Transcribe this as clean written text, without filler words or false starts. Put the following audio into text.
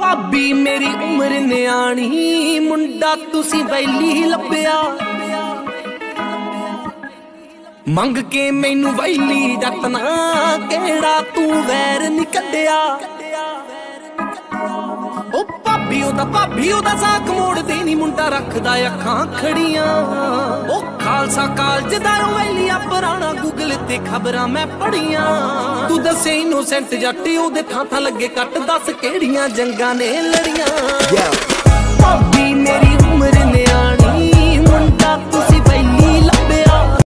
ਭਾਬੀ ਮੇਰੀ ਉਮਰ ਨਿਆਣੀ, ਮੁੰਡਾ ਤੁਸੀਂ ਵੈਲੀ ਲੱਭਿਆ। ਮੰਗ ਕੇ ਮੈਨੂੰ ਵੈਲੀ ਜੱਟਣਾ, ਕਿਹੜਾ ਤੂੰ ਵੈਰ ਨੀ ਕੱਢਿਆ। ਉਹ ਭਾਬੀ ਉਹਦਾ ਸਾਕ ਮੋੜਦੇ ਨੀ, ਮੁੰਡਾ ਰੱਖਦਾ ਅੱਖਾਂ ਖੜੀਆਂ। ਉਹ ਖਾਲਸਾ ਕਾਲਜ ਦਾ ਵੈਲੀਆ ਪੁਰਾਣਾ, ਗੂਗਲ ਤੇ ਖਬਰਾਂ ਮੈਂ ਪੜੀਆਂ। ਤੂੰ ਦੱਸੇ ਇਨੋਸੈਂਟ ਜੱਟ, ਉਹਦੇ ਥਾਂ ਲੱਗੇ ਕੱਟ, ਦੱਸ ਕਿਹੜੀਆਂ ਜੰਗਾਂ ਨੇ ਲੜੀਆਂ। ਭਾਬੀ ਮੇਰੀ